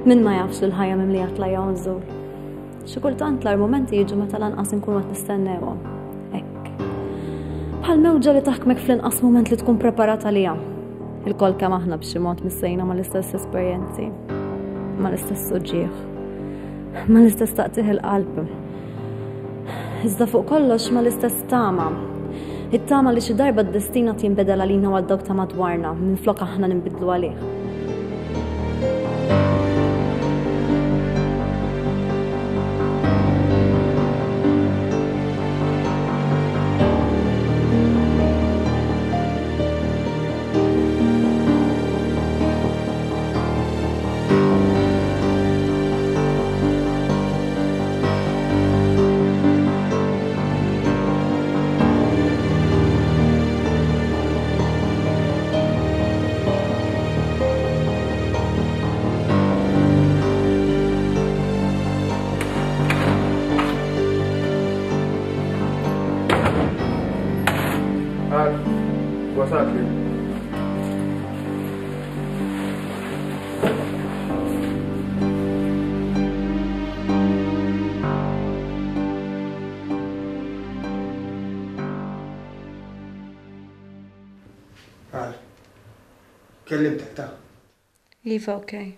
Min ma jafx l-ħajja mimlija tlajja u nżul. Xi kultant l-argumenti jiġu meta lanqas inkunu qed nistennewhom. Hekk. Bħal mewġa li taħkmek fl-inqas mument li tkun preparata liha. Il-kol kemm aħna b'xi mod missejna mal-istess esperjenzi, mal-istess suġġieħ, mal-istess taqtih il-qalb. Iżda fuq kollox mal-istess tama. It-tama li xi darba d-destina tinbedel għalina għal dawk ta' madwarna minflok aħna nbidlu għalih. Wasatli. كلمتك تا Iva, okay.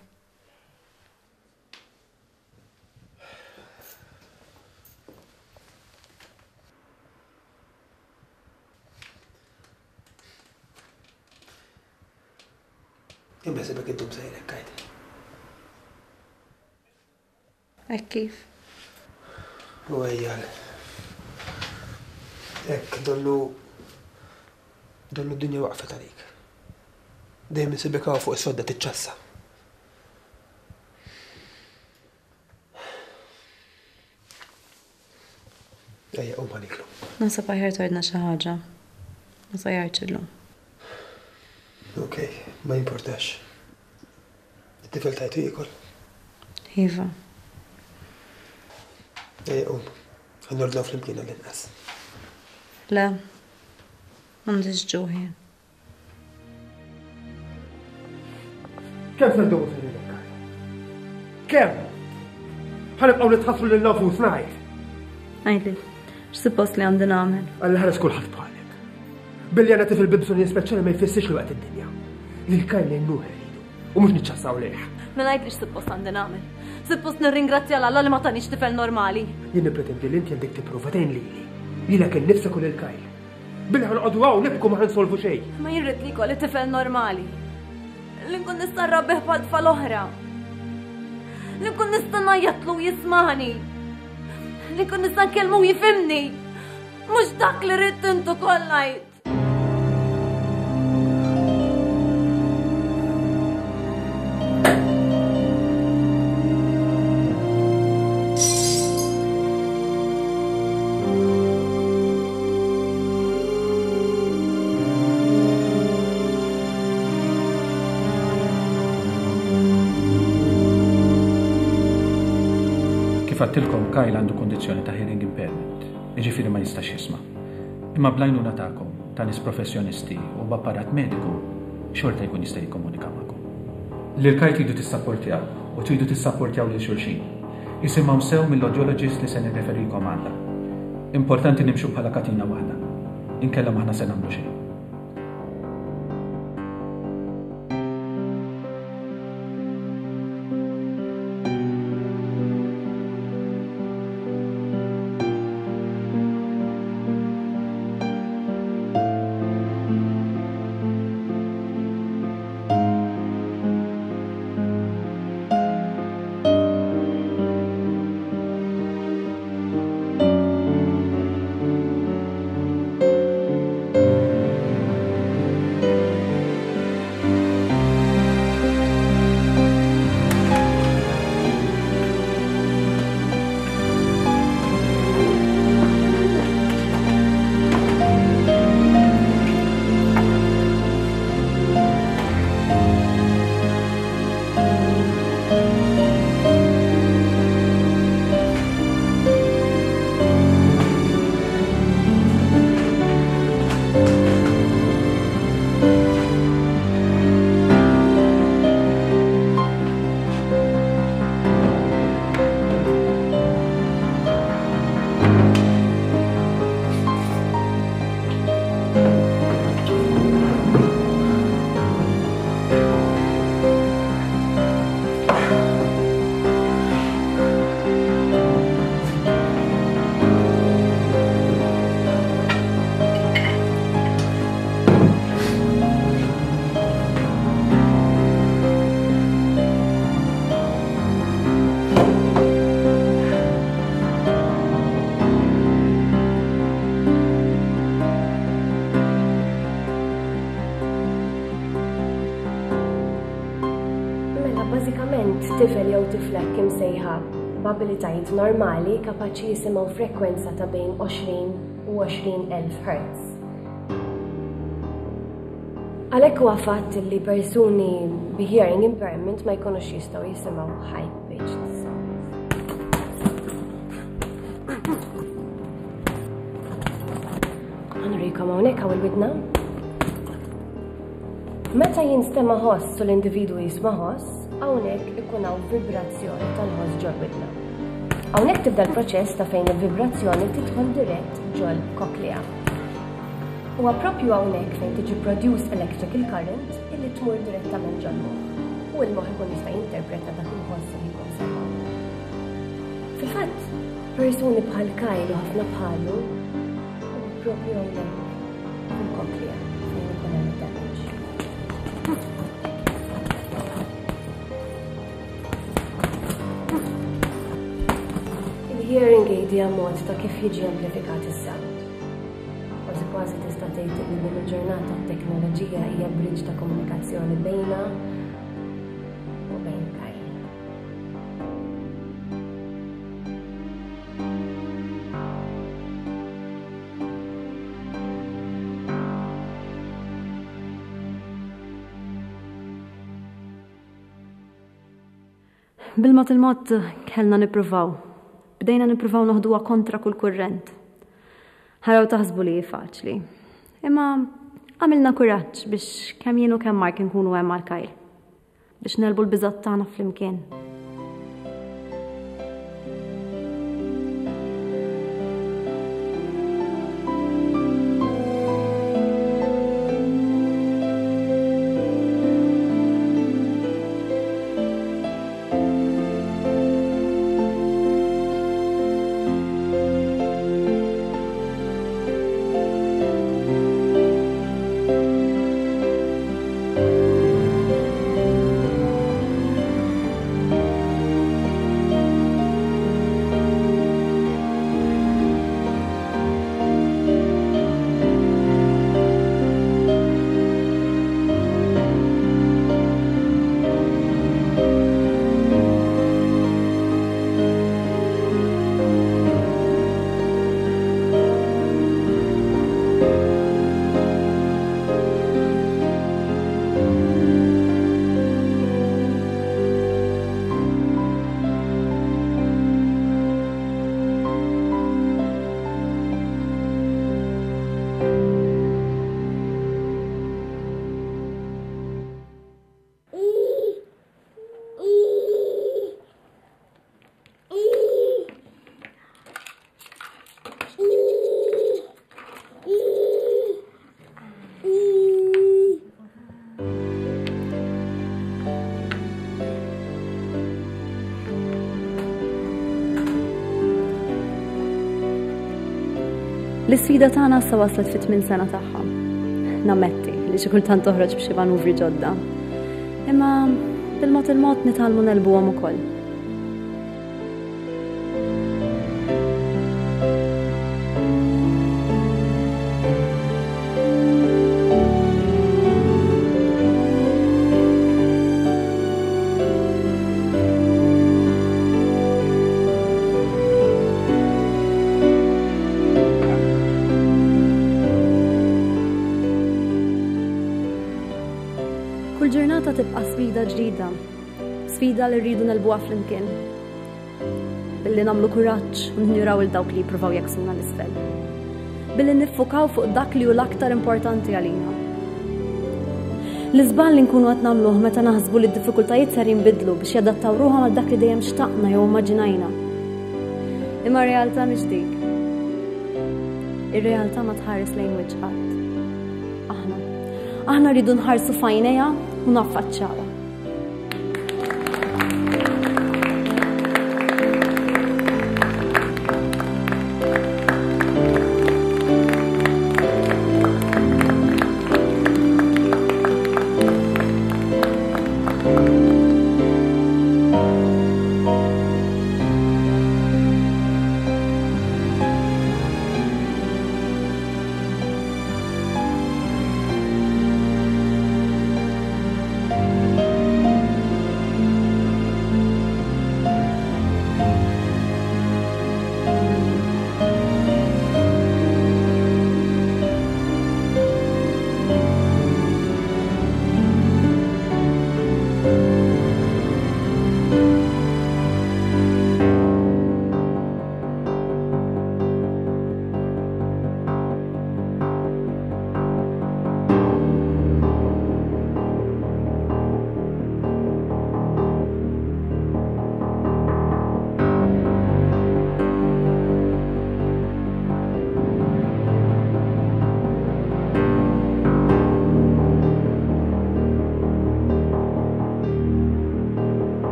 كم بحسبك انتم مسايلك كايدي؟ كيف؟ هو عيال هيك ضلوا الدنيا وقفت عليك دايما سبكها فوق السودة تتشسى اي قوم عليك له Nasab ħajħert għedna xi ħaġa. Ma sajjarx illum. اوكي ما يمبورتاش الطفل تعيطي ياكل Iva. اي قوم هنردنا في المدينة للناس Le. M'għandix ġuħi. كيف ندوس عليك؟ كيف؟ ħanibqgħu nitħassru lil nafus ngħid. Għajli, x'suppost li għandi nagħmel? Alla ħares kulħadd bħalek. Billi għana tifel bibżonji speċjali ma jfissirx li waqt id-dinja. Li l-kajn li n-nuħ iridu u mhux niċċassaw lejh. Ma ngħidlix suppost għandi nagħmel. Suppost nirringrazzja l-Alla li ma tanix tifel normali. Jien nippretendi li inti għandek tipprova tgħin lili. Lilek innifsek u lil-kajn. Billi ħanqogħdu hawn nibku ma ħinsolvu xejn. Ma jirrid li jkolli tifel normali. Li nkun nista' nrabbih bħal tfal oħra. Li nkun nista' ngħajjatlu jismani. Li nkun nista' nkellmu jifhimni. Mhux dak li rrid intu kollajt. Fattilkom Kyle għandu kondizzjoni ta' hearing impairment, iġifieri ma jistax jisma'. Imma blajnuna tagħkom ta' nies professjonisti u b'apparat mediku xorta jkun jista' jikkomunika magħkom. Lil-Kyle tridu tissapportjaw u tridu tissapportjaw lil xulxin. Isimgħu sew mill-audiologist li se nirreferikom għandha. Importanti nimxu bħala katina waħda. Inkella maħna se nagħmlu xejn. int tifel jew tifla kemm sejħa b'abilitajiet normali kapaċi jisimgħu frekwenza ta' bejn 20 u 20,000 Hz. Għalhekk huwa fatt li persuni bi hearing impairment ma jkunux jistgħu jisimgħu high-pitched sounds. Ħanurikom hawnhekk hawn il-widna. Meta jinstema' ħoss u l-individwu jisma' ħoss, hawnhekk ikun hawn vibrazzjoni tal-ħoss ġol widna. Hawnhekk tibda l-proċess ta' fejn il-vibrazzjoni tidħol dirett ġol koklea. Huwa proprju hawnhekk fejn tiġi produce electrical current illi tmur direttament ġol moħħ u l-moħħ ikun jista' jinterpreta dak il-ħoss li jkun semma. Fil-fatt, persuni bħal Kyle u ħafna bħalu huwa proprju hawnhekk fil-koklea fejn ikun hemm damage. Il-hearing aid hija mod ta' kif jiġi amplifikat is-sound. Kważi tista' tgħid li din il-ġurnata t-teknoloġija hija bridge ta' komunikazzjoni bejna u bejn Kyle. Bil-mod il-mod kellna nippruvaw. Bdejna nippruvaw noħduha kontra kull kurrent. Ħaraw taħsbu li faċli. Imma għamilna kuraġġ biex kemm jien u kemm Mark nkunu hemm għal Kyle. Biex nelbu l-biżgħat tagħna flimkien. L-isfida tagħna sa waslet fit-8 sena tagħha. Nammetti li xi kultant toħroġ b'xi manuvri ġodda. Imma bil-mod il-mod nitalmu nelbuhom ukoll. Kull ġurnata tibqa' sfida ġdida, sfida li rridu nelbuha flimkien. Billi nagħmlu kuraġġ u nħiraw il dawk li jippruvaw jeksuna l-isfel. Billi niffukaw fuq dak li hu l-aktar importanti għalina. L-iżbal li nkunu qed nagħmluh meta naħsbu li d-diffikultajiet ser jinbidlu biex jadattaw ruħhom għal dak li dejjem xtaqna jew immaġinajna. Imma r-realtà mhix dik. Ir-realtà ma tħares lejn wiċċ ħadd. Aħna rridu nħarsu f'għajnejha u naffaċċawha.